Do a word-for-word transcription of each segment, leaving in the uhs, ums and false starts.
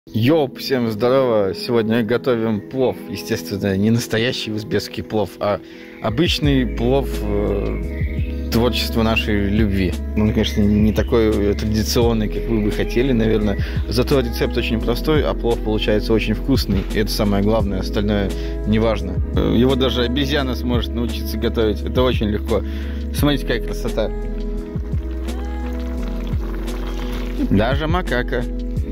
Йоу, всем здорово! Сегодня готовим плов. Естественно, не настоящий узбекский плов, а обычный плов э, творчества нашей любви. Он, конечно, не такой традиционный, как вы бы хотели, наверное. Зато рецепт очень простой, а плов получается очень вкусный. И это самое главное, остальное не важно. Его даже обезьяна сможет научиться готовить. Это очень легко. Смотрите, какая красота. Даже макака.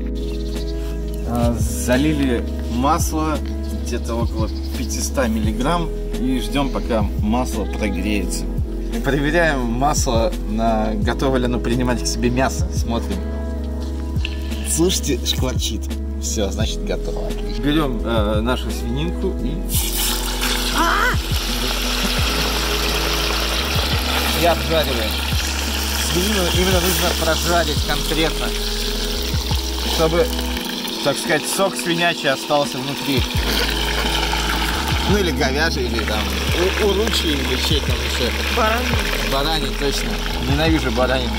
Залили масло где-то около пятьсот миллиграмм и ждем, пока масло прогреется. Проверяем масло, на готово ли оно принимать к себе мясо. Смотрим. Слушайте, шкварчит. Все, значит, готово. Берем э, нашу свининку и... И обжариваем. Свинину именно нужно прожарить конкретно, чтобы, так сказать, сок свинячий остался внутри. Ну или говяжий, или там у, у ручи, или чей там еще. Баранин. Баранин, точно. Ненавижу баранину.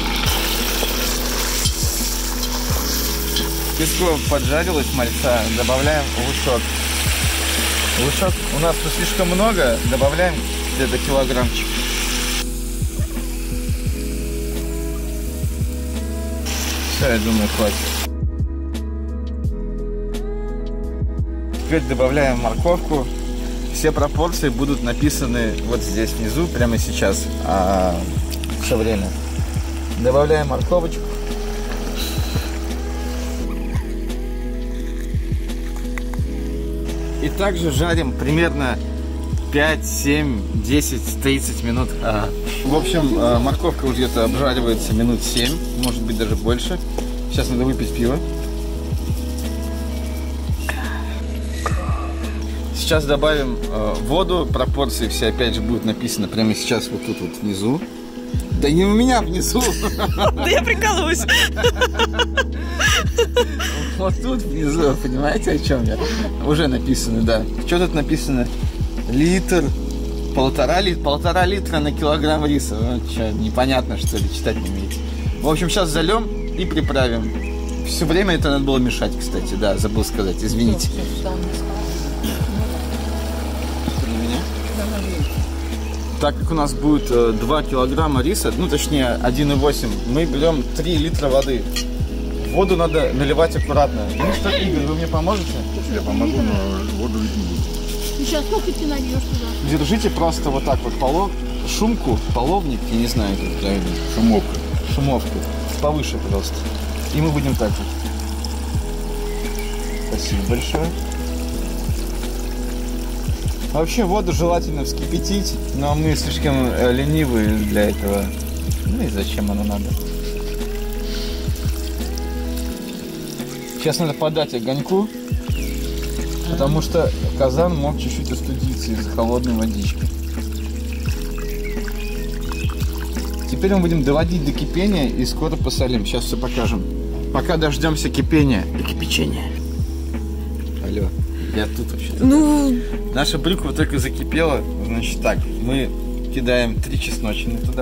Песко поджарилось мальца, добавляем лучок. Лучок у нас тут слишком много, добавляем где-то килограммчик. Все, я думаю, хватит. Теперь добавляем морковку. Все пропорции будут написаны вот здесь внизу, прямо сейчас, а все время. Добавляем морковочку. И также жарим примерно пять, семь, десять, тридцать минут. Ага. В общем, морковка уже где-то обжаривается минут семь, может быть даже больше. Сейчас надо выпить пиво. Сейчас добавим э, воду, пропорции все опять же будут написаны прямо сейчас вот тут вот внизу. Да не у меня внизу. Да я прикалываюсь. Вот тут внизу, понимаете, о чем я? Уже написано, да. Что тут написано? Литр, полтора, ли, полтора литра на килограмм риса. Ну, что, непонятно, что ли, читать не умеете. В общем, сейчас зальем и приправим. Все время это надо было мешать, кстати, да, забыл сказать, извините. Так как у нас будет два килограмма риса, ну точнее один и восемь, мы берем три литра воды. Воду надо наливать аккуратно. Ну что, Игорь, вы мне поможете? Я помогу, но воду лить не буду. Сейчас сколько ты нальешь туда? Держите просто вот так вот полов... шумку, половник, я не знаю, как правильно. Шумовка. Шумовку. Повыше, пожалуйста. И мы будем так вот. Спасибо большое. Вообще воду желательно вскипятить, но мы слишком ленивые для этого. Ну и зачем оно надо? Сейчас надо подать огоньку, потому что казан мог чуть-чуть остудиться из-за холодной водички. Теперь мы будем доводить до кипения и скоро посолим. Сейчас все покажем. Пока дождемся кипения и кипячения. Алло. Я тут вообще. Ну... Наша брюква только закипела. Значит так, мы кидаем три чесночины туда.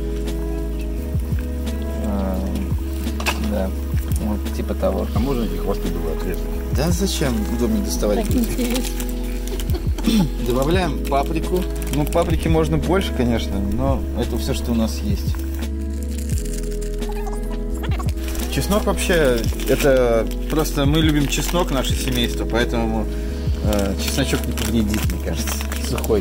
А, да, вот типа того. А можно эти хвосты было отрезать? Да зачем? Удобнее доставать будет. Добавляем паприку. Ну, паприки можно больше, конечно, но это все, что у нас есть. Чеснок вообще, это просто мы любим чеснок, наше семейство, поэтому э, чесночок не повредит, мне кажется, сухой.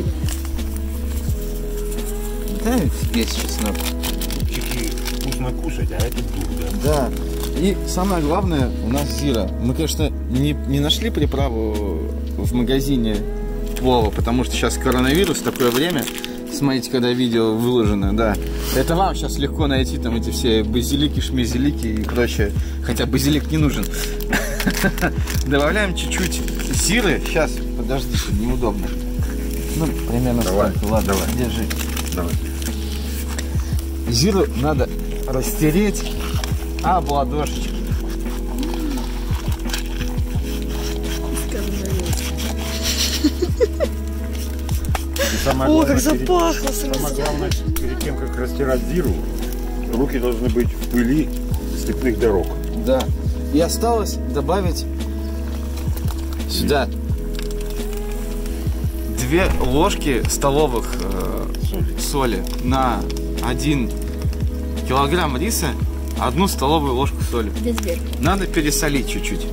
Да, весь чеснок. Чики вкусно кушать, а это дух, да? Да. И самое главное, у нас зира. Мы, конечно, не, не нашли приправу в магазине плова, потому что сейчас коронавирус, такое время. Смотрите, когда видео выложено, да. Это вам сейчас легко найти там эти все базилики, шмезелики и прочее. Хотя базилик не нужен. Добавляем чуть-чуть зиры. Сейчас, подождите, неудобно. Ну, примерно давай, столько. Ладно, давай. Держи. Давай. Зиру надо растереть об ладошечки. Самое О, главное, как запахло перед, сразу. самое главное, перед тем, как растирать зиру, руки должны быть в пыли степных дорог. Да. И осталось добавить сюда две ложки столовых э, соли на один килограмм риса, одну столовую ложку соли. Без веры. Надо пересолить чуть-чуть.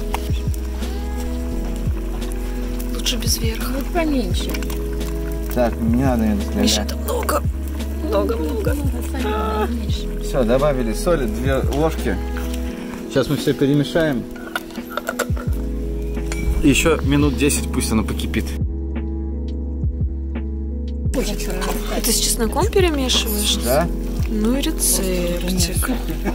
Лучше без верха. Вот поменьше. Так, не надо, наверное, Миша, это много. Много-много. Все, добавили соли, две ложки. Сейчас мы все перемешаем. И еще минут десять пусть оно покипит. Ты с чесноком перемешиваешь? Да? Ну и рецептик.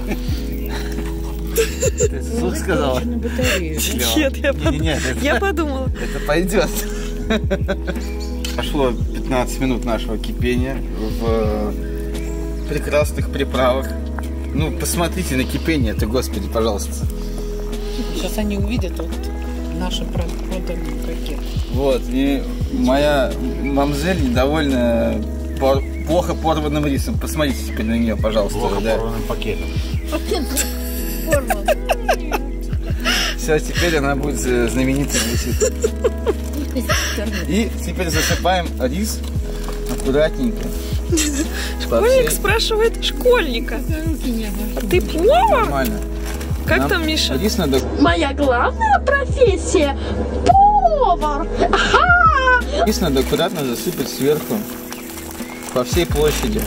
Ты слух сказала? Нет, я, под... Не-не-не, это- я подумала. Это пойдет. Прошло пятнадцать минут нашего кипения в прекрасных приправах. Ну, посмотрите на кипение это, господи, пожалуйста. Сейчас они увидят вот наши проданные пакеты. Вот, и моя мамзель недовольна пор- плохо порванным рисом. Посмотрите теперь на нее, пожалуйста. Плохо Да. порванным пакетом. Порвал. Все, теперь она будет э, знаменитой висит. И теперь засыпаем рис аккуратненько. По Школьник всей- спрашивает школьника. Руки не обожгу. Ты повар? Нормально. Как Нам там, Миша? Рис надо Моя главная профессия – повар. Ага! Рис надо аккуратно засыпать сверху по всей площади.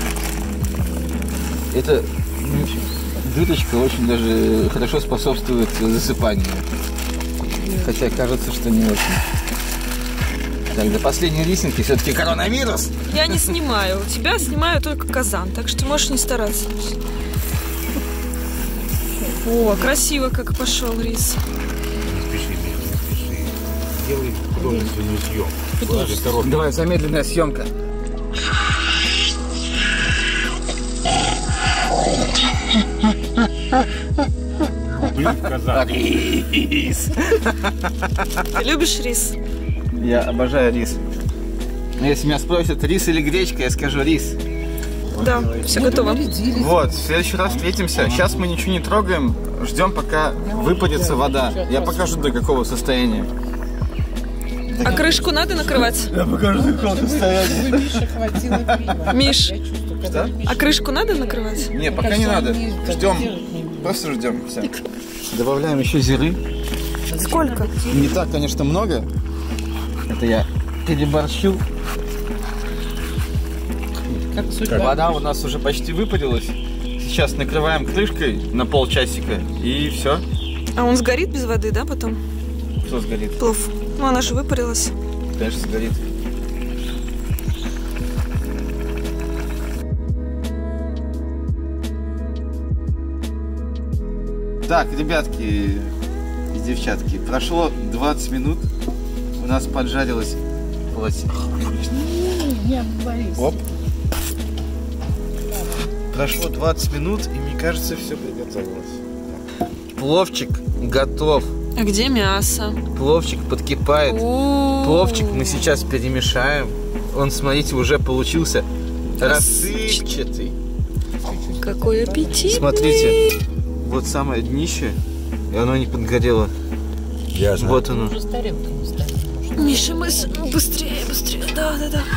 Эта м, дырочка очень даже хорошо способствует засыпанию. Хотя кажется, что не очень. Так, до последней рисинки все-таки коронавирус. Я не снимаю. У тебя снимаю только казан, так что можешь не стараться. О, красиво как пошел рис. Не спеши, Миша, не спеши. Делай художественную съемку. Ложи коробку. Давай, замедленная съемка. Блин, казан. Рис. Ты любишь рис? Я обожаю рис. Но если меня спросят, рис или гречка, я скажу рис. Да, все готово. Вот, в следующий раз встретимся. Сейчас мы ничего не трогаем. Ждем, пока выпарится вода. Я покажу, до какого состояния. А крышку надо накрывать? Я покажу, до какого состояния. Миша хватило пива. Миш, Я чувствую, Что? когда Миша- а крышку надо накрывать? Не, пока не надо. Ждем. Просто ждем. Все. Добавляем еще зиры. Сколько? Не так, конечно, много. Это я переборщил. Как судьба. Вода у нас уже почти выпарилась. Сейчас накрываем крышкой на полчасика и все. А он сгорит без воды, да, потом? Все сгорит. Плов. Ну, она же выпарилась. Конечно, сгорит. Так, ребятки и девчатки, прошло двадцать минут. У нас поджарилось полотенце. Не обвались. Оп. Прошло двадцать минут, и мне кажется, все приготовилось. Пловчик готов. А где мясо? Пловчик подкипает. О, Пловчик мы сейчас перемешаем. Он, смотрите, уже получился рассыпчатый. Какой аппетит! Смотрите, вот самое днище, и оно не подгорело. Ясно. Вот оно. Уже с тарелками стали. Миша, мы с- быстрее, быстрее. Да, да, да.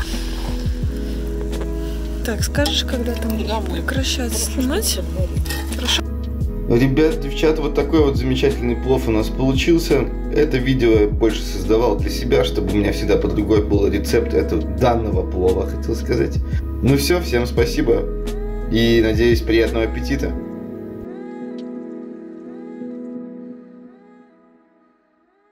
Так, скажешь, когда там прекращать снимать? Хорошо. Ребят, девчата, вот такой вот замечательный плов у нас получился. Это видео я больше создавал для себя, чтобы у меня всегда под рукой был рецепт этого данного плова, хотел сказать. Ну все, всем спасибо и надеюсь, приятного аппетита.